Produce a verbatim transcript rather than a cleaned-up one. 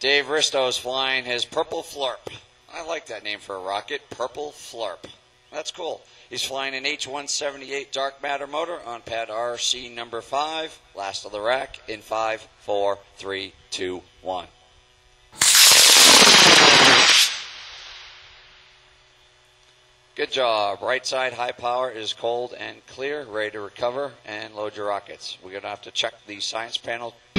Dave Ristow is flying his Purple Flurp. I like that name for a rocket, Purple Flurp. That's cool. He's flying an H one seventy-eight dark matter motor on pad R C number five. Last of the rack in five, four, three, two, one. Good job. Right side high power is cold and clear, ready to recover and load your rockets. We're going to have to check the science panel